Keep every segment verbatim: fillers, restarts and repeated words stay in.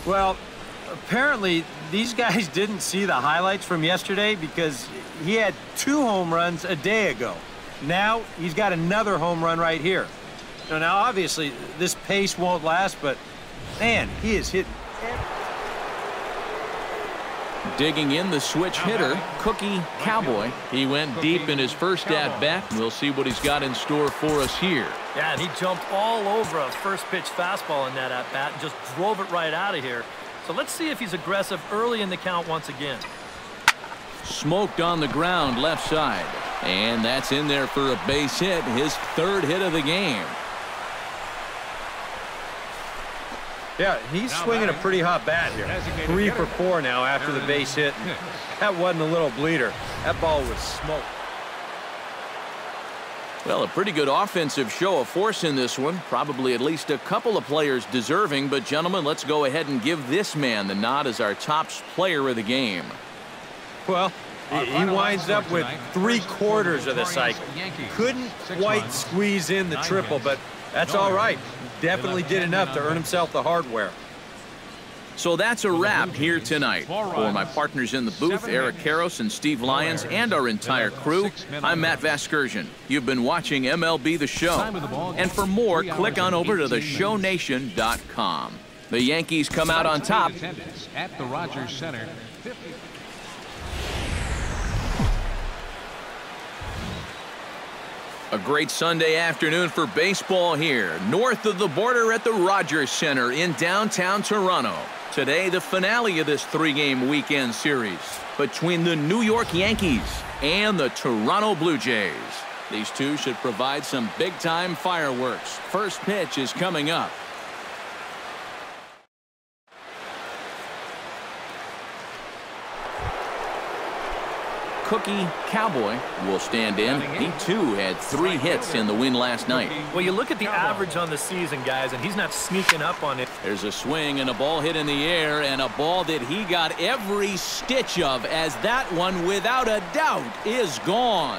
Well, apparently these guys didn't see the highlights from yesterday because he had two home runs a day ago. Now he's got another home run right here. So now, obviously, this pace won't last, but, man, he is hitting. Digging in the switch hitter, Cookie Cowboy. He went deep in his first at-bat. We'll see what he's got in store for us here. Yeah, and he jumped all over a first-pitch fastball in that at-bat and just drove it right out of here. So let's see if he's aggressive early in the count once again. Smoked on the ground left side. And that's in there for a base hit, his third hit of the game. Yeah, he's swinging a pretty hot bat here. Three for four now after the base hit. That wasn't a little bleeder. That ball was smoked. Well, a pretty good offensive show of force in this one. Probably at least a couple of players deserving. But, gentlemen, let's go ahead and give this man the nod as our top player of the game. Well, he winds up with three quarters of the cycle. Couldn't quite squeeze in the triple, but that's all right. Definitely did enough to earn himself the hardware. So that's a wrap here tonight. For my partners in the booth, Eric Karros and Steve Lyons, and our entire crew, I'm Matt Vasgersian. You've been watching M L B The Show. And for more, click on over to the show nation dot com. The Yankees come out on top. At the Rogers Center. A great Sunday afternoon for baseball here, north of the border at the Rogers Center in downtown Toronto. Today, the finale of this three-game weekend series between the New York Yankees and the Toronto Blue Jays. These two should provide some big-time fireworks. First pitch is coming up. Cookie Cowboy will stand in. He, too, had three hits in the win last night. Well, you look at the average on the season, guys, and he's not sneaking up on it. There's a swing and a ball hit in the air, and a ball that he got every stitch of, as that one, without a doubt, is gone.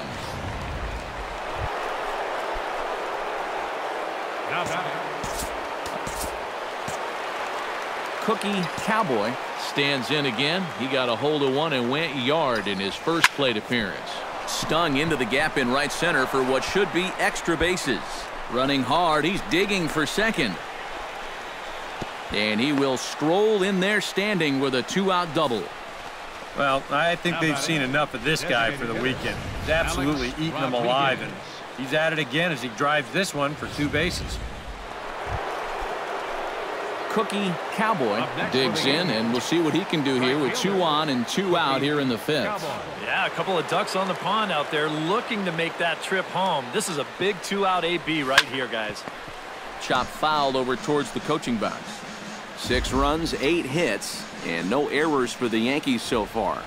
Cookie Cowboy stands in again. He got a hold of one and went yard in his first plate appearance. Stung into the gap in right center for what should be extra bases. Running hard, he's digging for second. And he will stroll in there standing with a two-out double. Well, I think they've seen enough of this guy for the weekend. He's absolutely eating them alive, and he's at it again as he drives this one for two bases. Cookie Cowboy digs in, and we'll see what he can do here with two on and two out here in the fifth. Yeah, a couple of ducks on the pond out there looking to make that trip home. This is a big two-out A B right here, guys. Chop fouled over towards the coaching box. Six runs, eight hits, and no errors for the Yankees so far.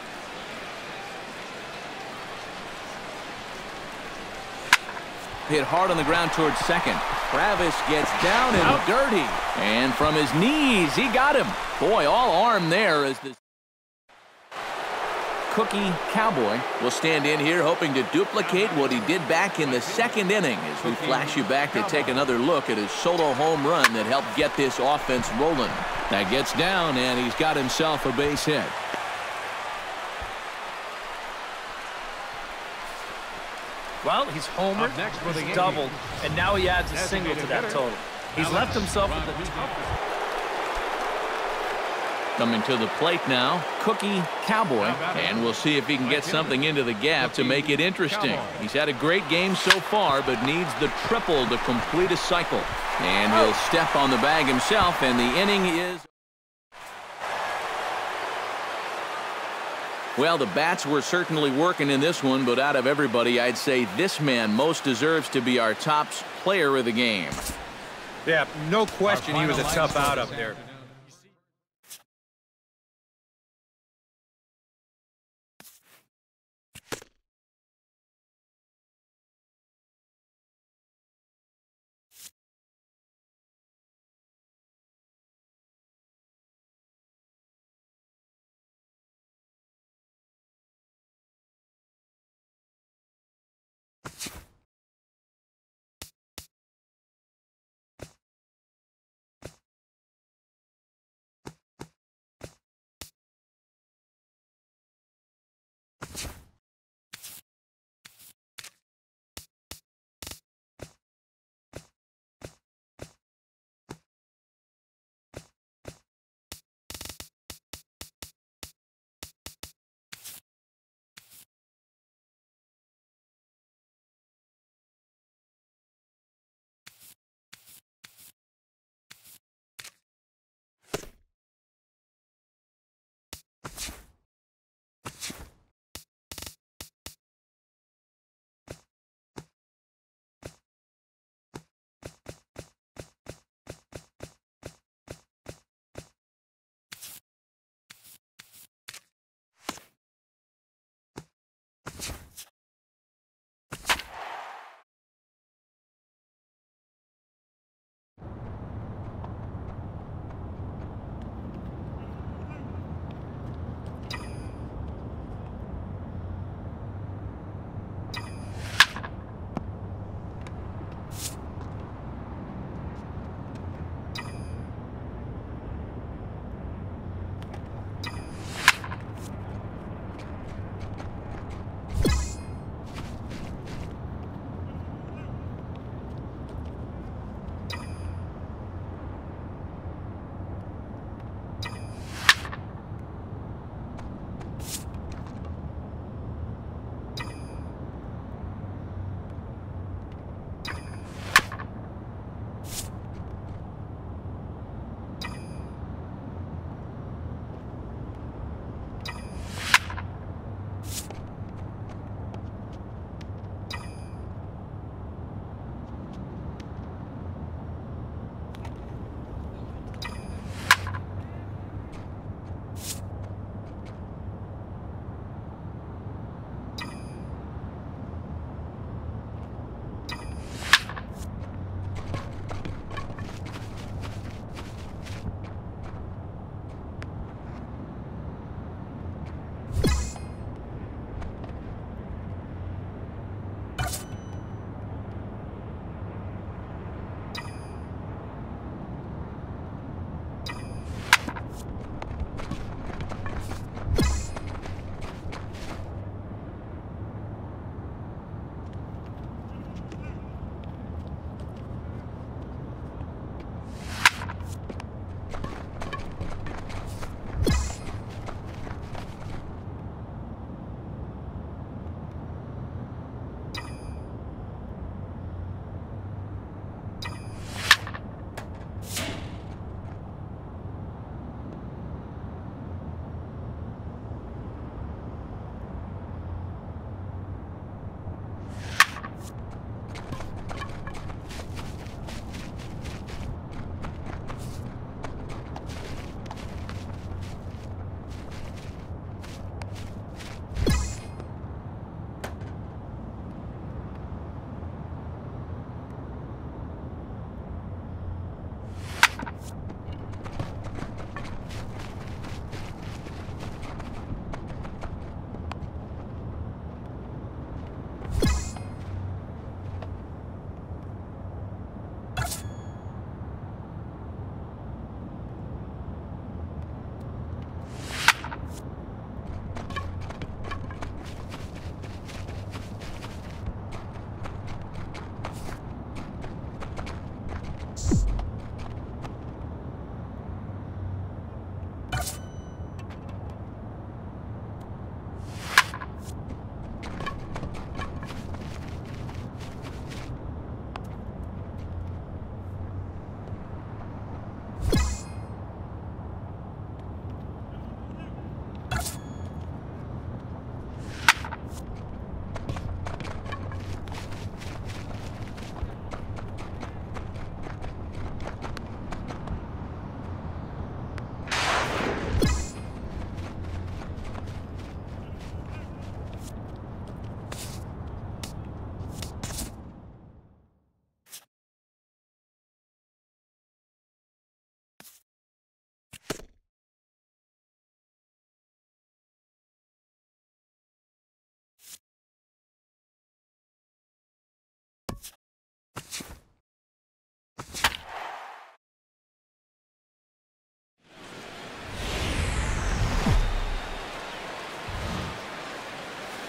Hit hard on the ground towards second. Travis gets down and Out. dirty. And from his knees, he got him. Boy, all arm there as the Cookie Cowboy will stand in here hoping to duplicate what he did back in the second inning as we flash you back to take another look at his solo home run that helped get this offense rolling. That gets down, and he's got himself a base hit. Well, he's homered, he's doubled, and now he adds a single to that total. He's left himself with the toughest. Coming to the plate now, Cookie Cowboy, and we'll see if he can get something into the gap to make it interesting. He's had a great game so far, but needs the triple to complete a cycle. And he'll step on the bag himself, and the inning is... Well, the bats were certainly working in this one, but out of everybody, I'd say this man most deserves to be our top player of the game. Yeah, no question he was a tough out up there.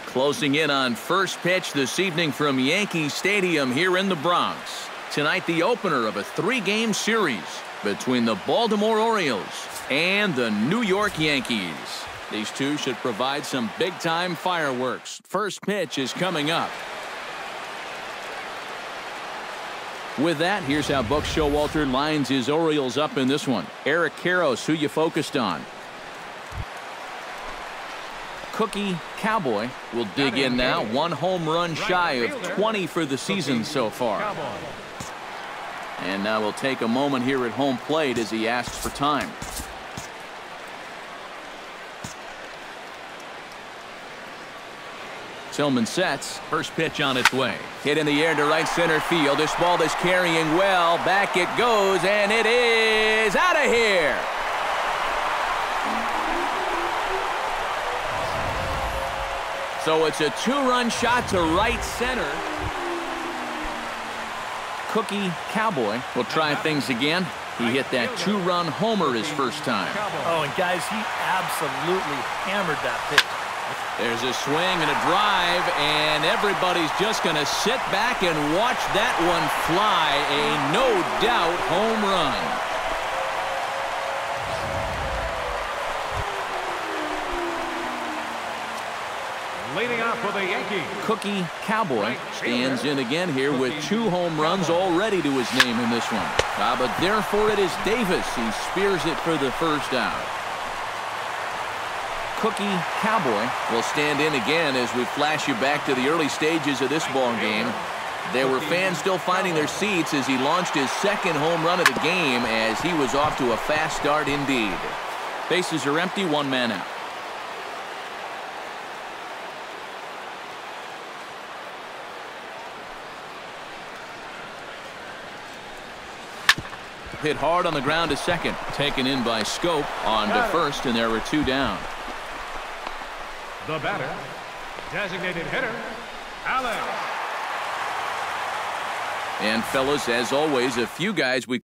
Closing in on first pitch this evening from Yankee Stadium here in the Bronx. Tonight, the opener of a three-game series between the Baltimore Orioles and the New York Yankees. These two should provide some big-time fireworks. First pitch is coming up. With that, here's how Buck Showalter lines his Orioles up in this one. Eric Karros, who you focused on. Cookie Cowboy will dig in now. One home run shy of twenty for the season so far. And now we'll take a moment here at home plate as he asks for time. Tillman sets. First pitch on its way. Hit in the air to right center field. This ball is carrying well. Back it goes, and it is out of here. So it's a two-run shot to right center. Cookie Cowboy will try things again. He hit that two-run homer his first time. Oh, and guys, he absolutely hammered that pitch. There's a swing and a drive, and everybody's just going to sit back and watch that one fly. A no-doubt home run. Leading off for the Yankees, Cookie Cowboy stands in again here with two home runs already to his name in this one. Uh, but therefore it is Davis. He spears it for the first out. Cookie Cowboy will stand in again as we flash you back to the early stages of this ball game. There were fans still finding their seats as he launched his second home run of the game as he was off to a fast start indeed. Bases are empty, one man out. Hit hard on the ground to second. Taken in by Scope on to first, and there were two down. The batter, designated hitter, Alex. And fellas, as always, a few guys we